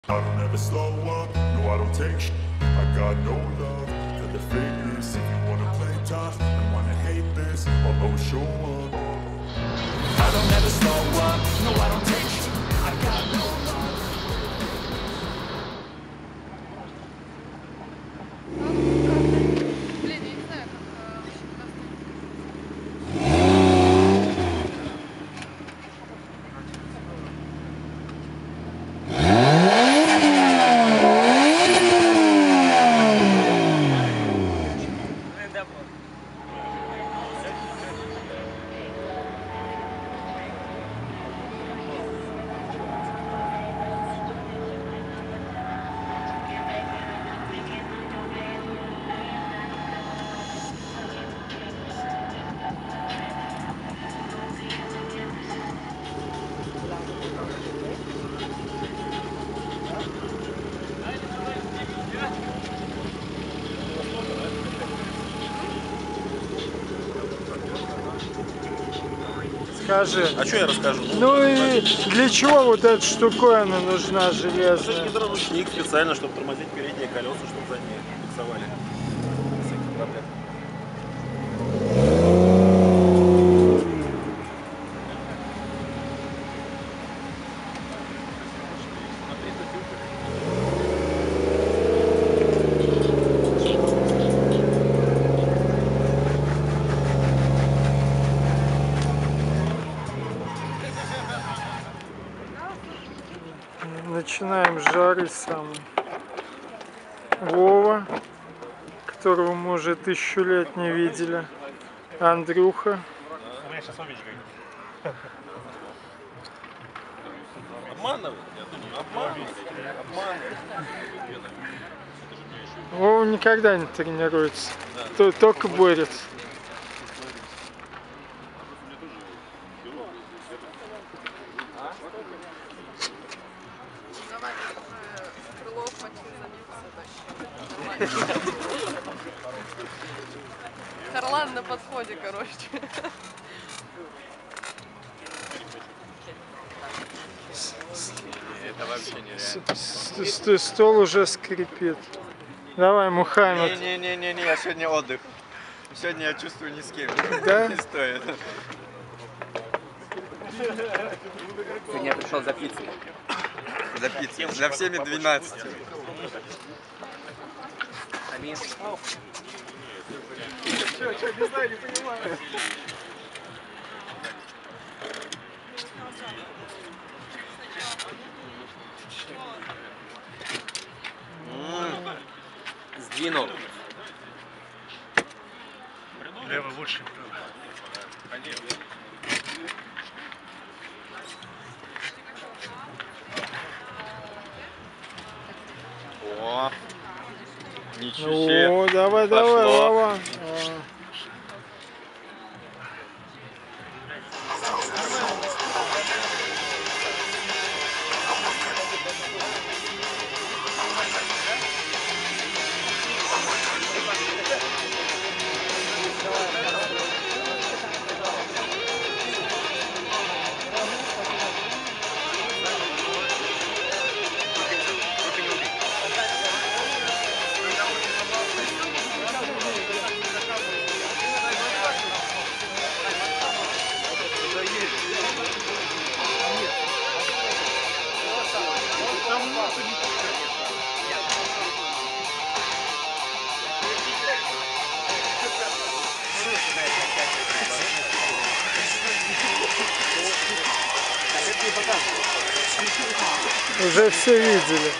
I don't ever slow up, no I don't take shit. I got no love for the fakeness. If you wanna play tough and wanna hate this, I'll always show up. I don't ever slow up, no I don't take shit. I got no love. Блин, я не знаю, Скажи. А что я расскажу? Ну и для чего вот эта штуковина нужна Это железная? гидроручник специально, чтобы тормозить передние колеса, чтобы задние фиксовали. Всяких проблем. Начинаем жарить самый. Вова, которого мы уже 1000 лет не видели. Андрюха. Обманывать? Обманывать? Вова никогда не тренируется, только борется. давай крылов забился вообще. Харлан на подходе, короче. Это вообще нереально. Стол уже скрипит. Давай, Мухаммед. Не-не-не, я сегодня отдых. Сегодня я чувствую ни с кем. Да? Не стоит. Сегодня я пришел за пиццей. За пиццей. За всеми 12. Амин. Не знаю, не понимаю. Сдвинул. Лево лучше. О, ничего себе. О, давай, Пошло. давай, Вова. Уже все видели.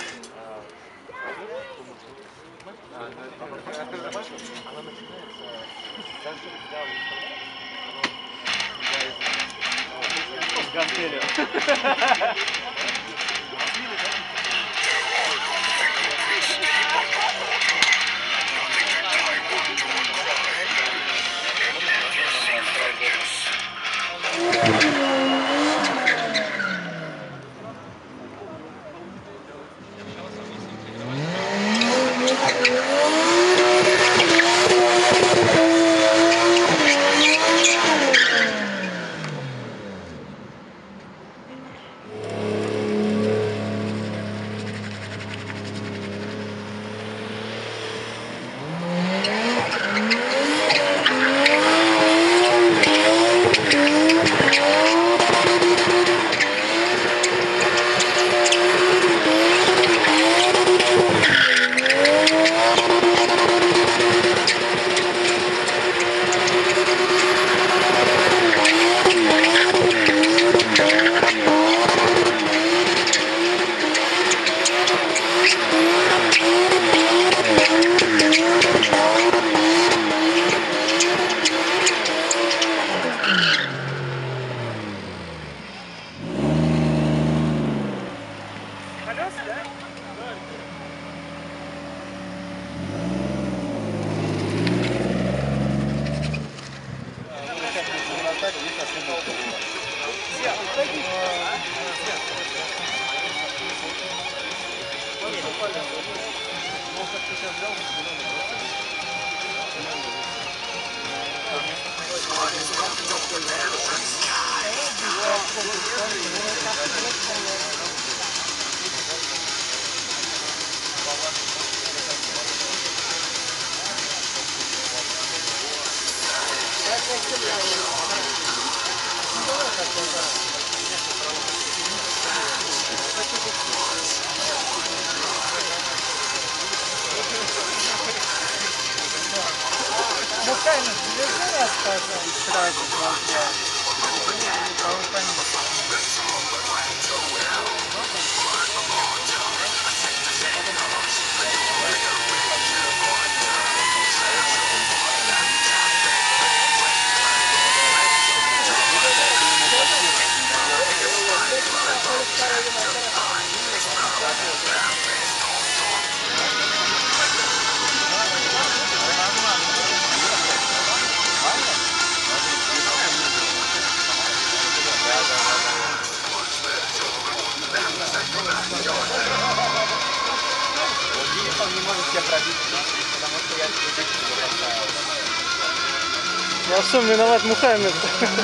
Во всем виноват Мухаммед.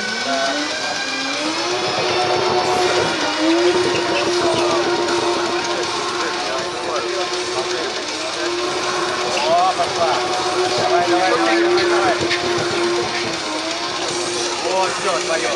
О, пошла. Давай, давай, давай, давай, давай. О, все, твое.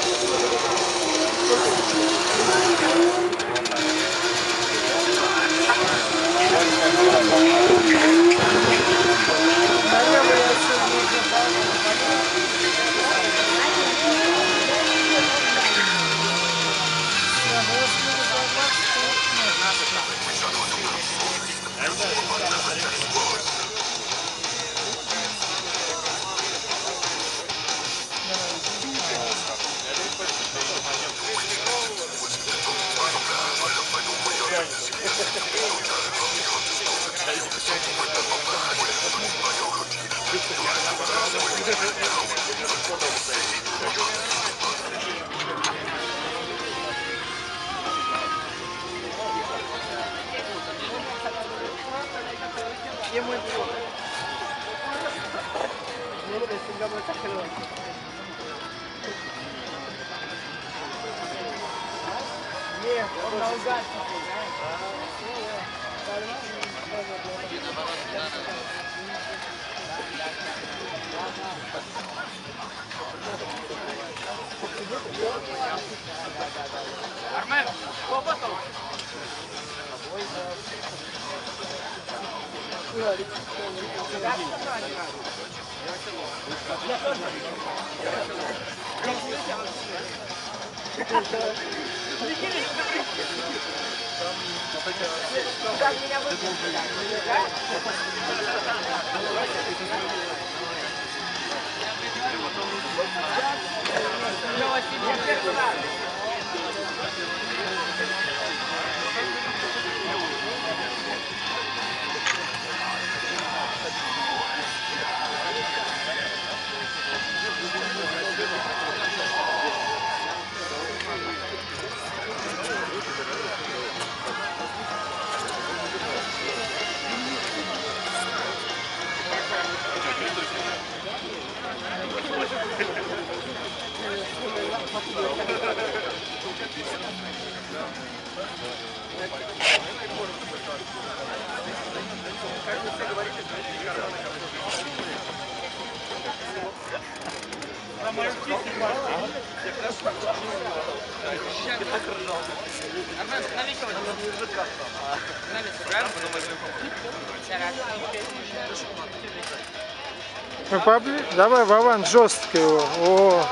Мы поближе. Давай, Вован, жестко его. О.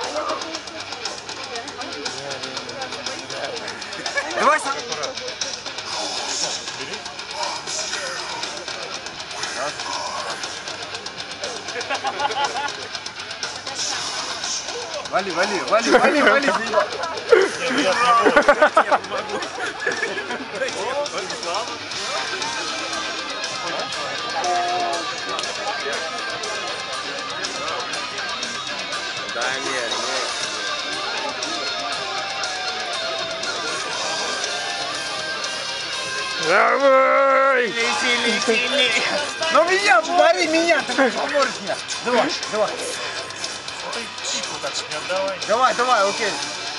Давай сам. Вали, вали, вали, вали, вали. Я не могу. Давай! Ну меня, бори меня, ты поможешь мне. Давай, давай. Давай, давай, окей.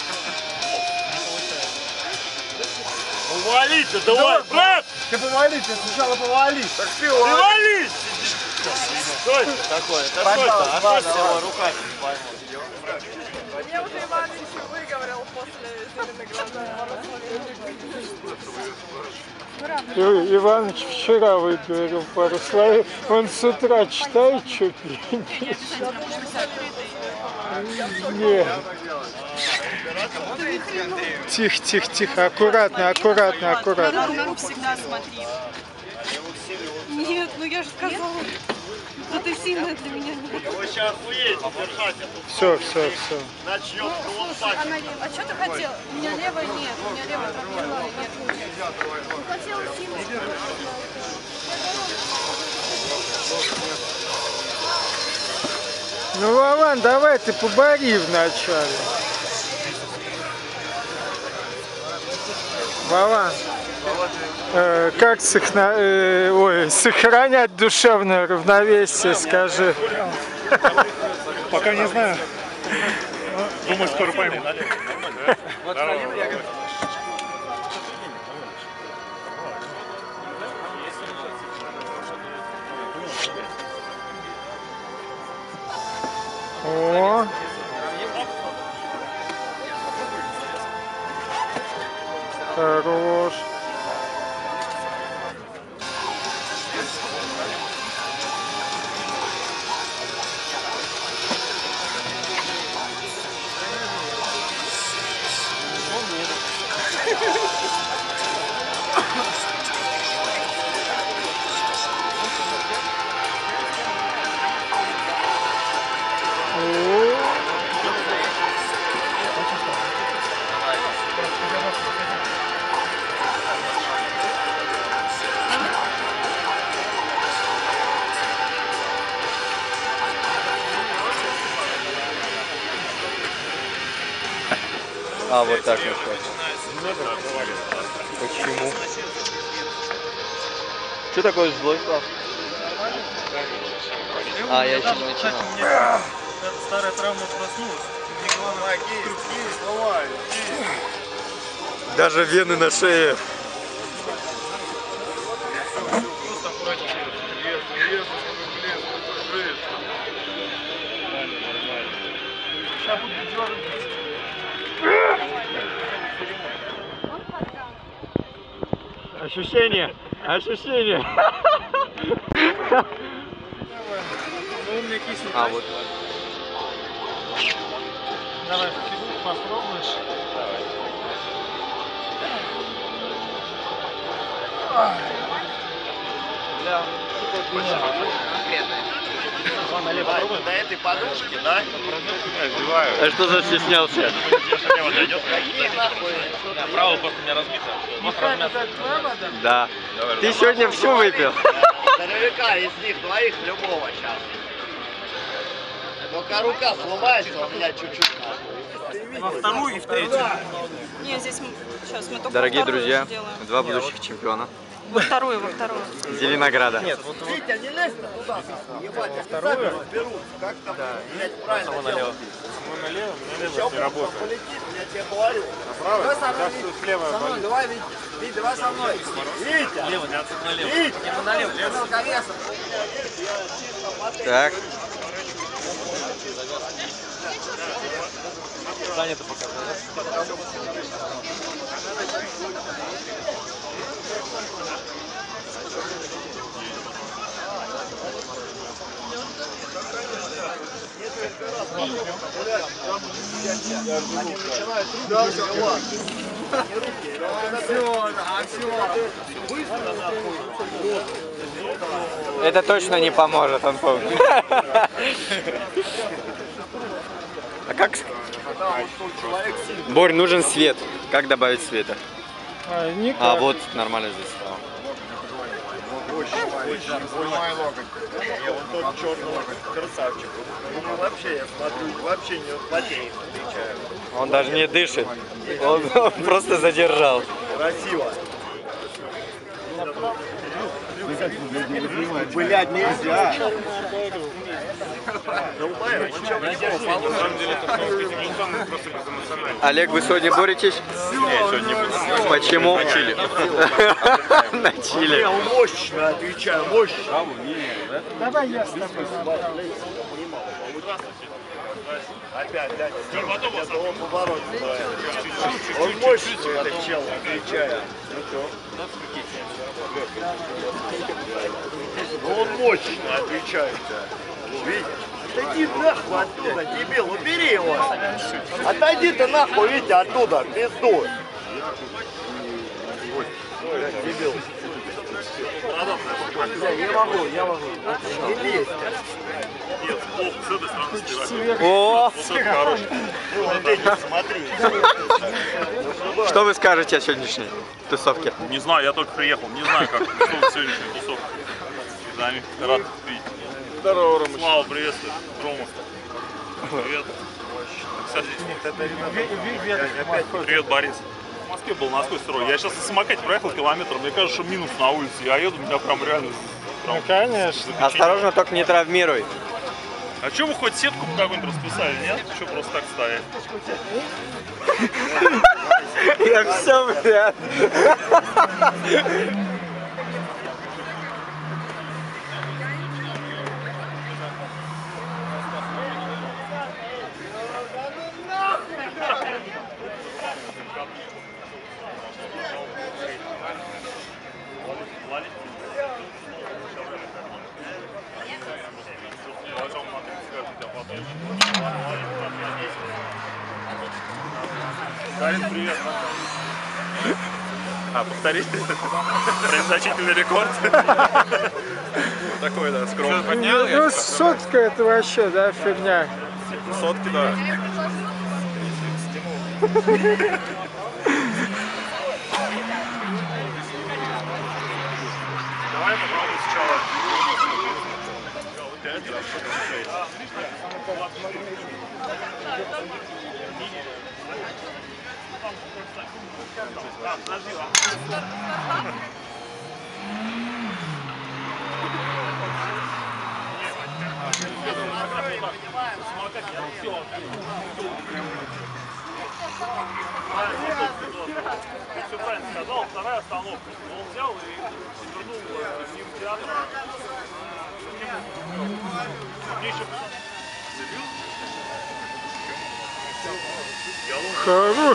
Повалите, давай, брат! Ты повали, ты сначала повали. Так ты Вали! Что это такое? Это что это? А что с его руками? Мне уже Иванович выговорил после «Зеленой Иваныч вчера выговорил пару слов. Он с утра читает, что пишет. Нет. Тихо, тихо, тихо. Аккуратно, аккуратно, аккуратно. Руку всегда смотри. Нет, ну я же сказала, что ты сильная для меня. Вы сейчас уедете, держать эту. Все, все, все. Начнет колупать. А что ты хотел? У меня левая нет, у меня левая травмировала, нет. Хотела сильно. Ну, Вован, давай ты побори вначале. Вован, как сохранять душевное равновесие, скажи. Пока не знаю. Думаю, скоро пойму. О. Хорош. А, вот так вот. Почему? Что такое злой, Слав? А, я еще не начинал. Старая травма проснулась. Даже вены на шее. Ощущение, ощущение. А, вот. Давай, попробуешь. Да. До этой подушки, да? А что за стеснялся? Право просто меня разбито. Да. Ты сегодня все выпил? Здоровяка из них двоих любого сейчас. Только рука сломается у меня чуть-чуть. Во вторую и в третью. Не, здесь сейчас мы только Дорогие вторую друзья, сделаем. два будущих чемпиона. Во вторую, во вторую. Зеленограда. Витя, не лезь туда. Ебать, вторую берут. Как там, блядь, правильно делать? Мы налево, не работает. Полетит, я тебе говорю. Направо, сейчас слева. Со мной, давай, Витя, давай со мной. Витя! Лево, не отсюда налево. Витя! Налево. Мелковесов. Так. Занято пока. Они начинают руки. Это точно не поможет, он помнит. А как? Борь, нужен свет. Как добавить света? А вот нормально здесь стало. Снимай локоть. Я вот тот черный локоть, красавчик. Ну вообще, я смотрю, вообще не потеет, отвечаю. Он даже не дышит. Он просто задержал. Красиво. Блядь, нельзя. Олег, вы сегодня боретесь? Нет, сегодня не буду. Почему? На Чили. На Чили. Мощно, отвечаю, мощно. Давай я с тобой. Опять, дядя, это он поворот. Он мощный, этот чел, отвечаю. Ну он мощно отвечает-то. Видишь? Отойди нахуй оттуда, дебил, убери его. Отойди ты нахуй, Витя, оттуда, пизду. Дебил. Я могу. Не лезь. О! Смотри. Что вы скажете о сегодняшней тусовке? Не знаю, я только приехал. Не знаю, как сегодняшняя тусовка. С вами рад видеть. Здорово, Ромыч. Слава, приветствую. Рома. Привет. Кстати, привет, Борис. В Москве был насквозь сырой. Я сейчас на самокате проехал километр, мне кажется, что минус на улице. Я еду, меня прям реально... Ну, конечно. Осторожно, только не травмируй. А что вы хоть сетку какую-нибудь расписали, нет? Что просто так стоять? Я все, блядь. Дарин, привет. Повторить? Значительный рекорд. Такой, да, скромный. Ну, сотка это вообще, да, фигня. Сотки, да. Давай попробуем сначала. 5, да, 6. Все правильно сказал, вторая остановка. Он взял и вернул с ним в театр. Мне еще... Хорош.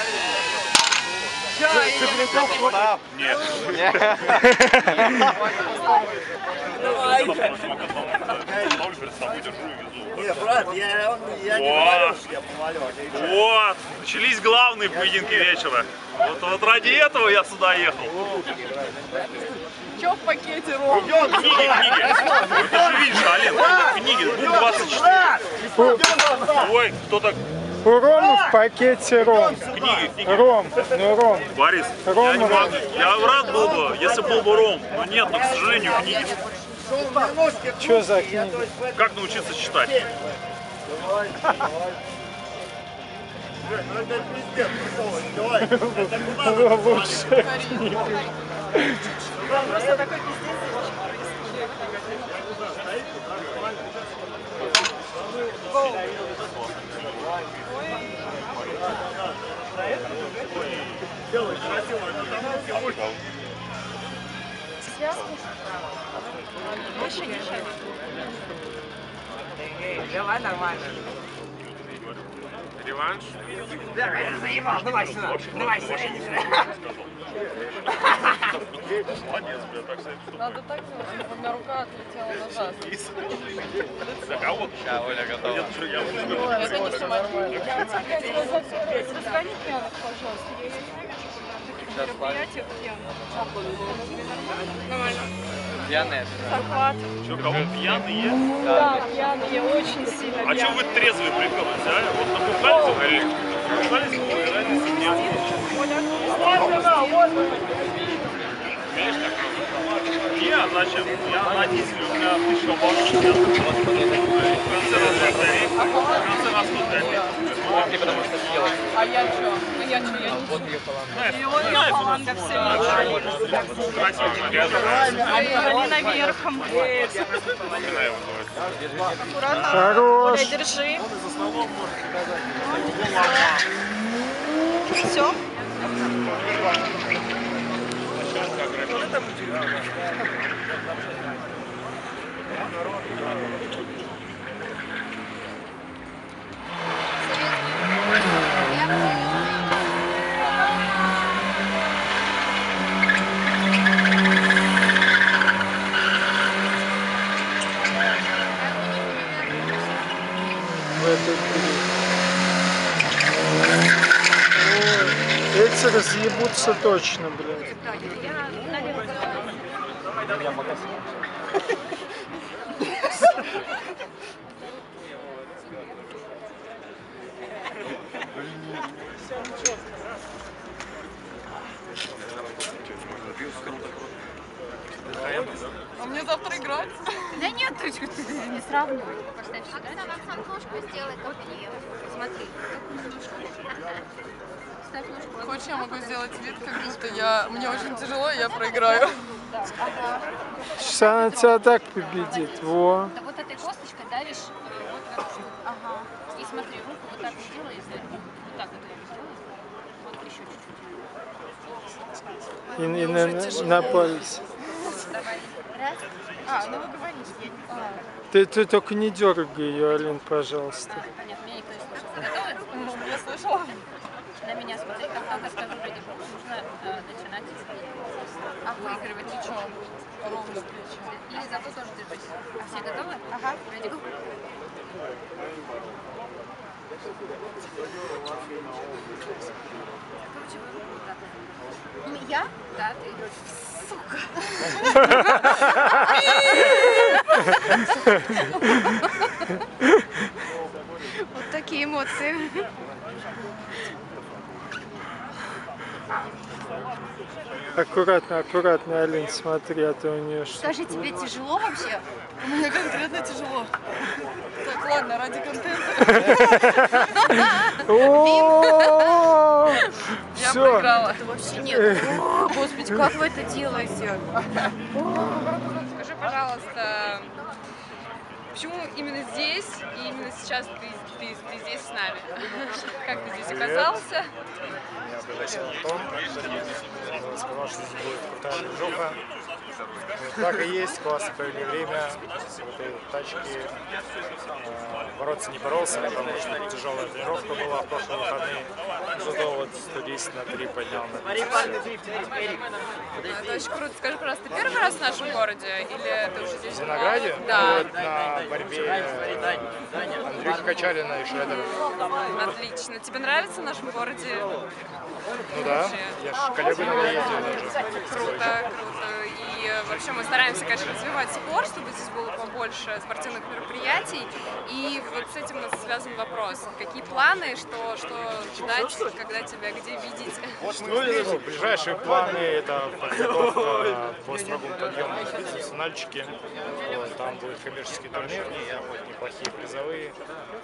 Нет. Не, брат, я не говорю, что я помолю. Вот, начались главные поединки вечера. Вот ради этого я сюда ехал. Че в пакете, Ром? Книги. Ты же видишь, Алин, книги, букв 24. Ой, кто так? У Ромы в пакете ром. Книги. Ром, ну Ром. Борис, Ром, я не могу. Я рад был бы, если был бы Ром, но нет, но, к сожалению, книги. Что за книга? Как научиться читать? Лучшая книга. Просто такой пиздец Больше не шаг. Давай нормально. Реванш? Давай сюда. Давай сюда. Молодец, бля, так сказать. Надо так делать, чтобы у меня рука отлетела назад. За кого? Да, Оля готова. Это не снимать. Расскажи пьяных, пожалуйста. Я не вижу, когда на таких мероприятиях пьяных. Нормально. Пьяная. Захват. Что, кого пьяные? Да, пьяные, очень сильно А что пьяные. вы трезвые прикалываетесь, а? Вот напугались или напугались, но разницы нет. Не, зачем? Я на дизеле, у меня 1000 оборотов. В конце на 5 тариф. В конце на 105. Помни, потому что съел. А я что? Ну я что, я не Вот ее паланга. И он ее паланга все Алина верхом. Аккуратно. Хорош. Оля, держи. Все. Эти разъебутся точно, блядь. А мне завтра играть? Да нет, ты не сравнивай. Поставь сюда. Сам ножку сделай, как я. Смотри. Ставь ножку. Хочешь, я могу сделать вид, как будто мне очень тяжело, и я проиграю. Сейчас она тебя так победит. Во. Да вот этой косточкой давишь вот так. Ага. И смотри, руку вот так сделай, вот так вот ее сделай. Вот еще чуть-чуть. И на палец. Давай. Раз. А, ну вы говорите. Ты только не дергай ее, Алин, пожалуйста. Понятно, меня никто не слышал. Готовы? Я слышала. На меня смотри, как только скажу ready. Нужно начинать выигрывать. Плечом. Ровно плечом. И зато тоже держись. Все готовы? Ага. Ready, go. Закручивай руку вот так. Я? Да, ты. Вот такие эмоции. Аккуратно, аккуратно, Алин, смотри, а то у нее что. Скажи, тебе тяжело вообще? Мне конкретно тяжело. Так, ладно, ради контента. Я проиграла. Это вообще нет. О, Господи, как вы это делаете? Скажи, пожалуйста, почему именно здесь и именно сейчас ты здесь с нами? Как ты здесь оказался? Меня пригласил Антон, сказал, что здесь будет крутая движуха. Так и есть, классно провели время в этой тачке. Бороться не боролся, потому что тяжелая тренировка была в прошлые выходные. Зато вот 110 на 3 поднял на 10. Это очень круто. Скажи, пожалуйста, ты первый раз в нашем городе или ты уже здесь? В Зеленограде? Да. Вот на борьбе Андрюхи Качалина и Шредера. Отлично. Тебе нравится в нашем городе? Ну да, я же коллегу на ездил даже. Круто, круто. И вообще мы стараемся, конечно, развивать спорт, чтобы здесь было побольше спортивных мероприятий. И вот с этим у нас связан вопрос. Какие планы, что ждать, когда тебя где видеть? Ну, ближайшие планы — это подготовка по строгому подъему на профессиональчике. Вот, там будет коммерческий турнир, неплохие призовые.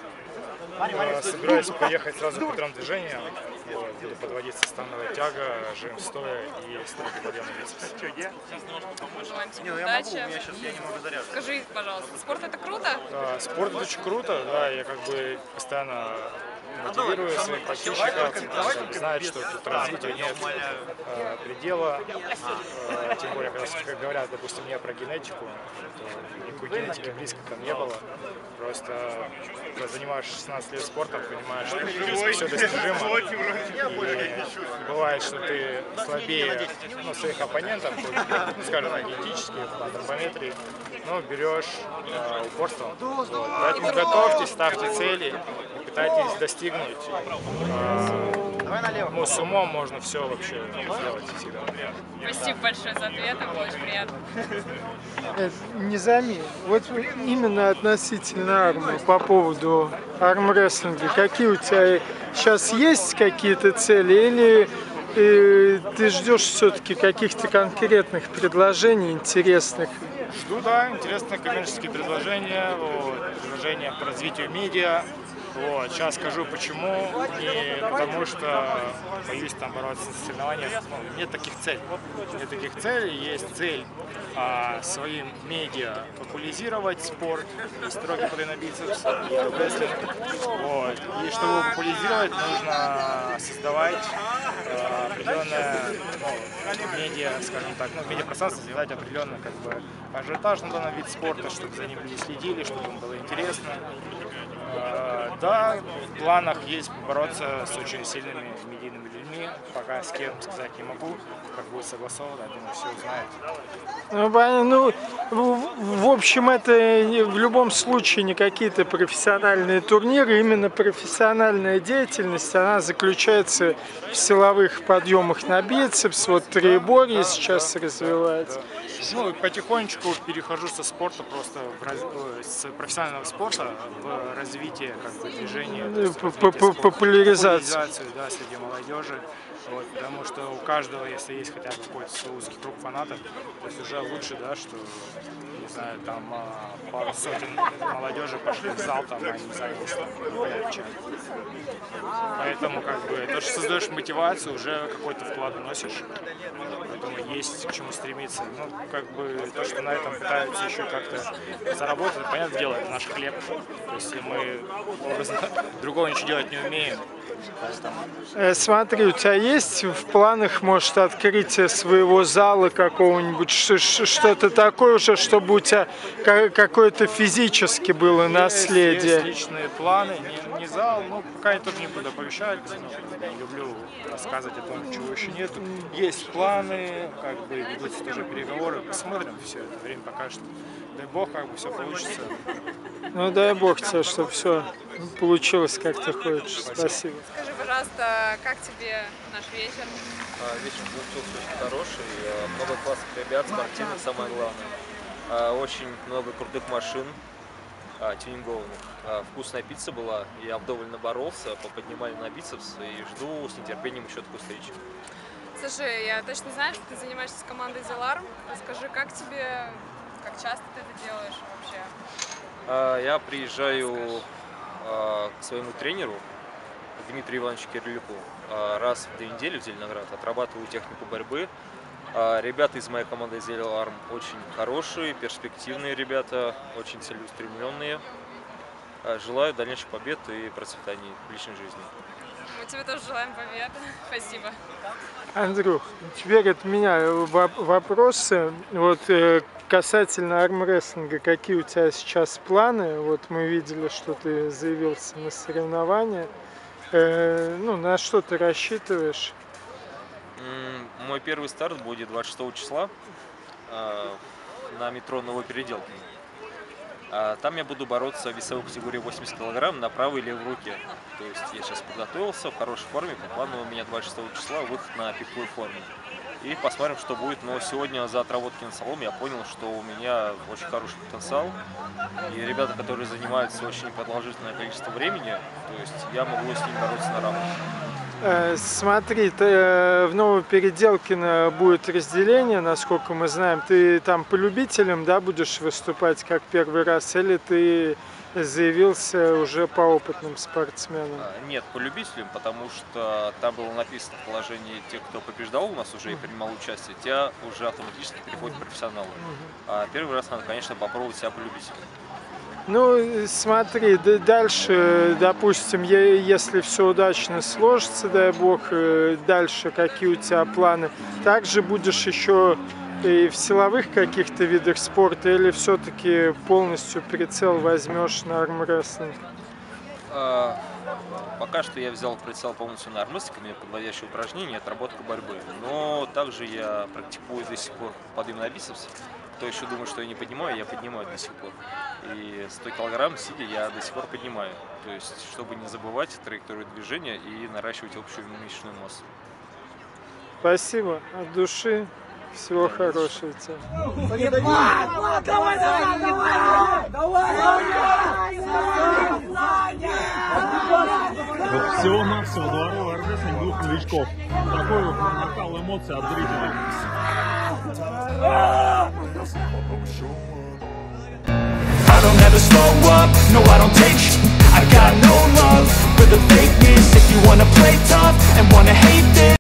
Собираюсь поехать сразу по утрам движения. Вот, буду подводиться становая тяга, жим стоя и строгий подъем на бицепс. Желаем тебе удачи. Скажи, пожалуйста, спорт это круто? Спорт очень круто, да, я как бы постоянно мотивирую своих подписчиков, знают, что тут развития нет предела, тем более, когда говорят, допустим, мне про генетику, то никакой генетики близко там не было, просто когда занимаешься 16 лет спортом, понимаешь, что здесь все достижимо, и бывает, что ты слабее своих оппонентов, ну, скажем, генетически, по антропометрии, но берешь упорством. Вот. Поэтому готовьтесь, ставьте цели и пытайтесь достигнуть. Ну, с умом можно все вообще сделать всегда. Спасибо большое за ответы, было очень приятно. Низами, вот именно относительно армы, по поводу армрестлинга, какие у тебя сейчас есть какие-то цели, или ты ждешь все-таки каких-то конкретных предложений интересных? Жду, да, интересные коммерческие предложения, предложения по развитию медиа, Вот. Сейчас скажу почему. Не потому что боюсь там бороться на соревнованиях. Ну, нет таких целей. Нет таких целей. Есть цель своим медиа популяризировать спорт, и строки подъема бицепса, и армрестлинг. Вот. И чтобы его популяризировать, нужно создавать определенное медиа, скажем так, медиапространство, создавать определенный как бы ажиотаж на данный вид спорта, чтобы за ним люди следили, чтобы им было интересно. Да, в планах есть бороться с очень сильными медийными людьми, пока с кем сказать не могу, как будет согласовано, я думаю, все узнают. В общем, это в любом случае не какие-то профессиональные турниры, именно профессиональная деятельность, она заключается в силовых подъемах на бицепс, вот троеборье сейчас развивается. Ну, потихонечку перехожу со спорта просто с профессионального спорта в развитие как бы движения, популяризацию, да, среди молодежи. Вот, потому что у каждого, если есть хотя бы какой-то узкий круг фанатов, то есть уже лучше, да, что, не знаю, там пару сотен молодежи пошли в зал, там, они занялись там. Поэтому, как бы, то, что создаешь мотивацию, уже какой-то вклад вносишь. Поэтому есть к чему стремиться. Ну, как бы, то, что на этом пытаются еще как-то заработать, понятное дело, это наш хлеб. То есть, если мы образно другого ничего делать не умеем. Смотри, у тебя есть в планах, может, открытие своего зала какого-нибудь, что-то такое уже, чтобы у тебя какое-то физически было наследие? Есть личные планы, не зал, ну, пока я тоже не буду оповещать, не люблю рассказывать о том, чего еще нет. Есть планы, как бы ведутся тоже переговоры, посмотрим, все это время покажет. Дай бог, как бы все получится. Ну, дай бог тебе, чтобы все получилось, как ты хочешь. Спасибо. Скажи, пожалуйста, как тебе наш вечер? Вечер получился очень хороший, много классных ребят, спортивных, самое главное. Очень много крутых машин, тюнингованных. Вкусная пицца была, я вдоволь наборолся, поподнимали на бицепс и жду с нетерпением еще такой встречи. Слушай, я точно знаю, что ты занимаешься с командой Zelarm. Расскажи, как тебе, как часто ты это делаешь вообще? Я приезжаю к своему тренеру Дмитрию Ивановичу Кириляку раз в 2 недели в Зеленоград, отрабатываю технику борьбы. Ребята из моей команды Zelarm очень хорошие, перспективные ребята, очень целеустремленные. Желаю дальнейших побед и процветания в личной жизни. Мы тебе тоже желаем побед. Спасибо. Андрюх, теперь от меня вопросы. Вот касательно армрестлинга, какие у тебя сейчас планы? Вот мы видели, что ты заявился на соревнования. Ну, на что ты рассчитываешь? Мой первый старт будет 26 числа на метро Новопеределкино. Там я буду бороться в весовой категории 80 кг на правой и левой руке. То есть я сейчас подготовился в хорошей форме, по плану у меня 26 числа выход на пиковую форму. И посмотрим, что будет. Но сегодня за отработки на соломе я понял, что у меня очень хороший потенциал. И ребята, которые занимаются очень продолжительное количество времени, то есть я могу с ними бороться на равных. Смотри, в Новопеределкино будет разделение, насколько мы знаем. Ты там по любителям, да, будешь выступать как первый раз, или ты заявился уже по опытным спортсменам? Нет, по любителям, потому что там было написано в положении тех, кто побеждал у нас уже и принимал участие, те уже автоматически переходят в профессионалы. А первый раз надо, конечно, попробовать себя по любителям. Ну, смотри, дальше, допустим, если все удачно сложится, дай бог, дальше какие у тебя планы? Также будешь еще и в силовых каких-то видах спорта, или все-таки полностью прицел возьмешь на армрестлинг? Пока что я взял прицел полностью на армрестлинг, у меня подводящие упражнения, отработка борьбы. Но также я практикую до сих пор подъем на бицепс. Кто еще думает, что я не поднимаю, я поднимаю до сих пор. И 100 килограмм сидя я до сих пор поднимаю. То есть, чтобы не забывать траекторию движения и наращивать общую мышечную массу. Спасибо от души. Всего хорошего тебе. Вот всего-навсего дворовый армрестлинг 2 новичков. Такой вот накал эмоций от зрителей. I don't ever slow up, no I don't take sh**. I got got no love for the fakeness. If you wanna play tough and wanna hate this